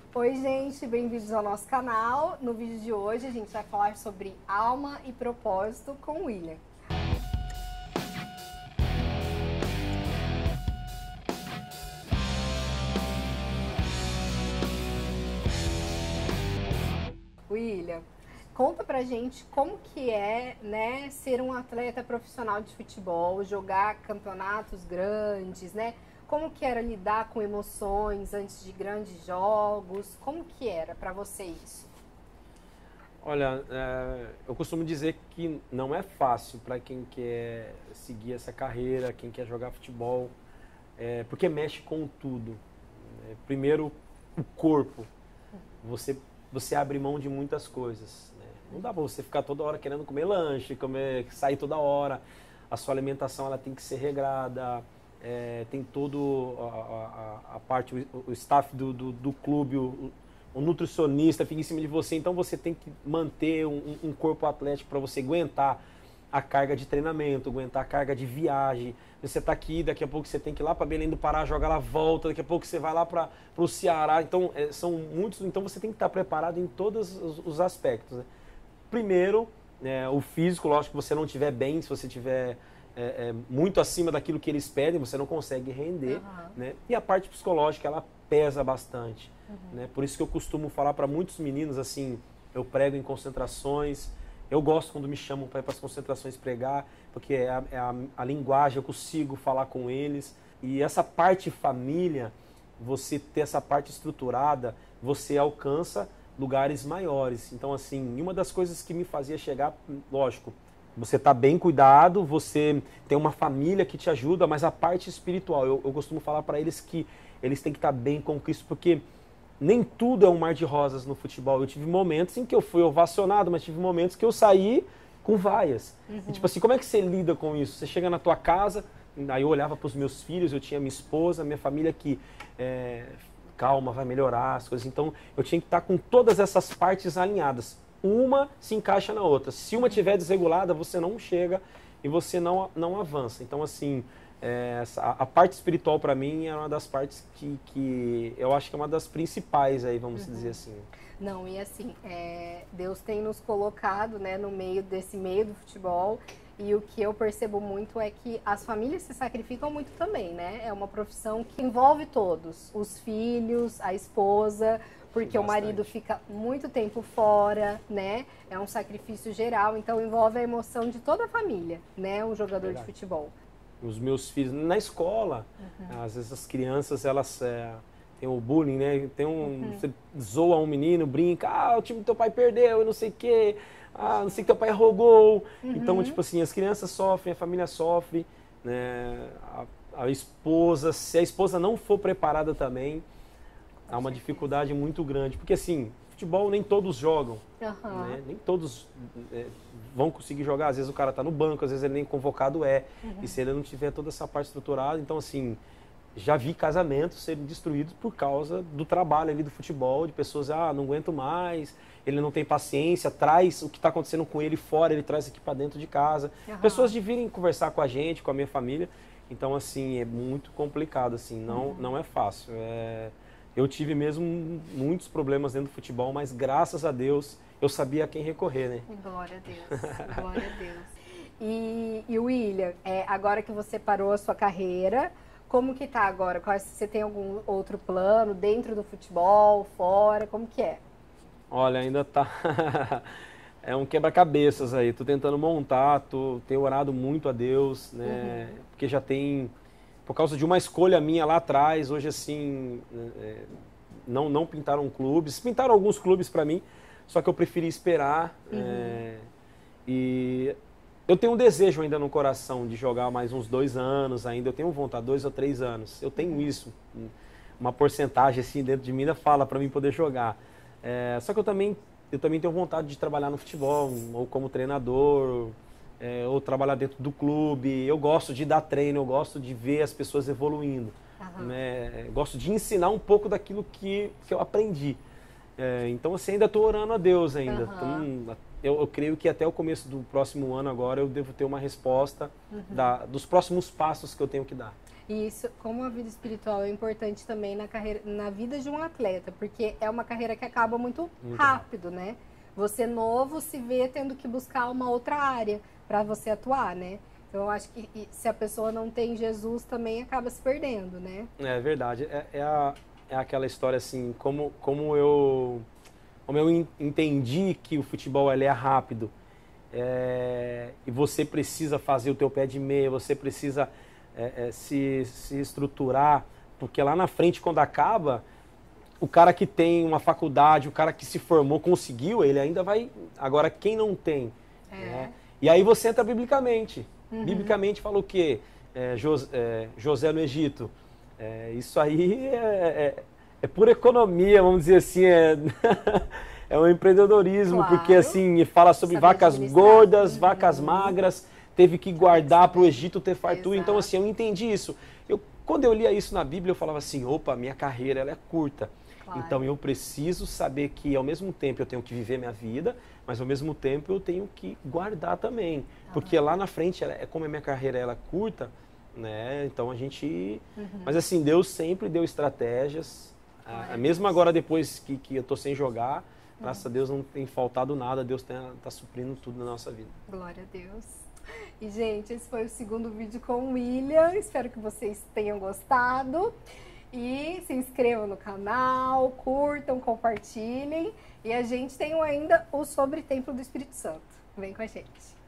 Oi, gente, bem-vindos ao nosso canal. No vídeo de hoje a gente vai falar sobre alma e propósito com o William. William, conta pra gente como que é, né, ser um atleta profissional de futebol, jogar campeonatos grandes, né? Como que era lidar com emoções antes de grandes jogos? Como que era pra você isso? Olha, eu costumo dizer que não é fácil para quem quer seguir essa carreira, quem quer jogar futebol, porque mexe com tudo. Primeiro, o corpo. Você abre mão de muitas coisas, né? Não dá para você ficar toda hora querendo comer lanche, sair toda hora. A sua alimentação ela tem que ser regrada. Tem todo a parte, o staff do clube, o nutricionista fica em cima de você, então você tem que manter um corpo atlético para você aguentar a carga de treinamento, aguentar a carga de viagem. Você está aqui, daqui a pouco você tem que ir lá para Belém do Pará, jogar lá, volta, daqui a pouco você vai lá para o Ceará, então são muitos, então você tem que estar preparado em todos os aspectos, né? Primeiro, o físico, lógico que você não estiver bem, se você estiver muito acima daquilo que eles pedem, você não consegue render, né? E a parte psicológica, ela pesa bastante, né? Por isso que eu costumo falar para muitos meninos, assim, eu prego em concentrações, eu gosto quando me chamam para ir para as concentrações pregar, porque a linguagem, eu consigo falar com eles. E essa parte família, você ter essa parte estruturada, você alcança lugares maiores. Então, assim, uma das coisas que me fazia chegar, lógico, você está bem cuidado, você tem uma família que te ajuda, mas a parte espiritual, eu costumo falar para eles que eles têm que estar bem com Cristo, porque nem tudo é um mar de rosas no futebol. Eu tive momentos em que eu fui ovacionado, mas tive momentos que eu saí com vaias. E, tipo assim, como é que você lida com isso? Você chega na tua casa, aí eu olhava para os meus filhos, eu tinha minha esposa, minha família que, calma, vai melhorar as coisas. Então, eu tinha que estar com todas essas partes alinhadas. Uma se encaixa na outra. Se uma estiver desregulada, você não chega e você não avança. Então, assim, a parte espiritual para mim é uma das partes que eu acho que é uma das principais aí, vamos dizer assim. Não, e assim, Deus tem nos colocado, né, no meio desse meio do futebol, e o que eu percebo muito é que as famílias se sacrificam muito também, né? É uma profissão que envolve todos, os filhos, a esposa, porque o marido fica muito tempo fora, né? É um sacrifício geral, então envolve a emoção de toda a família, né? Um jogador de futebol. Os meus filhos, na escola, às vezes as crianças, elas têm o bullying, né? Você zoa um menino, brinca, o time do teu pai perdeu, não sei o quê, não sei que teu pai roubou. Então, tipo assim, as crianças sofrem, a família sofre, né? A esposa, se a esposa não for preparada também, há uma dificuldade muito grande, porque assim, futebol nem todos jogam, né? Nem todos vão conseguir jogar, às vezes o cara está no banco, às vezes ele nem convocado e se ele não tiver toda essa parte estruturada, então assim, já vi casamentos serem destruídos por causa do trabalho ali do futebol, de pessoas, não aguento mais, ele não tem paciência, traz o que está acontecendo com ele fora, ele traz aqui para dentro de casa, pessoas de virem conversar com a gente, com a minha família, então assim, é muito complicado, assim, não é fácil, eu tive mesmo muitos problemas dentro do futebol, mas graças a Deus eu sabia a quem recorrer, né? Glória a Deus, glória a Deus. E William, agora que você parou a sua carreira, como que tá agora? Você tem algum outro plano dentro do futebol, fora? Como que é? Olha, ainda tá... é um quebra-cabeças aí, tô tentando montar, tenho orado muito a Deus, né? Porque já tem... Por causa de uma escolha minha lá atrás, hoje assim, não pintaram clubes, pintaram alguns clubes para mim, só que eu preferi esperar. E eu tenho um desejo ainda no coração de jogar mais uns 2 anos ainda, eu tenho vontade, 2 ou 3 anos, eu tenho isso, uma porcentagem assim dentro de mim ainda fala para mim poder jogar. Só que eu também tenho vontade de trabalhar no futebol, ou como treinador, ou trabalhar dentro do clube. Eu gosto de dar treino, eu gosto de ver as pessoas evoluindo, né? Gosto de ensinar um pouco daquilo que eu aprendi. Então, assim, ainda estou orando a Deus ainda. Então, eu creio que até o começo do próximo ano agora eu devo ter uma resposta dos próximos passos que eu tenho que dar. E isso, como a vida espiritual é importante também na carreira, na vida de um atleta, porque é uma carreira que acaba muito rápido, né? Você novo se vê tendo que buscar uma outra área para você atuar, né? Então eu acho que se a pessoa não tem Jesus também acaba se perdendo, né? É verdade. É aquela história assim, como eu entendi que o futebol ele é rápido. E você precisa fazer o teu pé de meia, você precisa se estruturar, porque lá na frente, quando acaba, o cara que tem uma faculdade, o cara que se formou, conseguiu, ele ainda vai... Agora, quem não tem? Né? E aí você entra biblicamente. Biblicamente fala o quê? José no Egito. Isso aí é pura economia, vamos dizer assim, é um empreendedorismo, claro, porque assim, fala sobre vacas gordas, vacas magras, teve que guardar para o Egito ter fartura. Então assim, eu entendi isso. Quando eu lia isso na Bíblia, eu falava assim, opa, minha carreira ela é curta. Claro. Então eu preciso saber que ao mesmo tempo eu tenho que viver minha vida, mas ao mesmo tempo eu tenho que guardar também. Porque lá na frente, como a minha carreira ela é curta, né? Então a gente... Mas assim, Deus sempre deu estratégias. Mesmo agora, depois que eu tô sem jogar, graças a Deus não tem faltado nada, Deus tá suprindo tudo na nossa vida. Glória a Deus. E, gente, esse foi o segundo vídeo com o William. Espero que vocês tenham gostado. E se inscrevam no canal, curtam, compartilhem. E a gente tem ainda o Sobre Templo do Espírito Santo. Vem com a gente.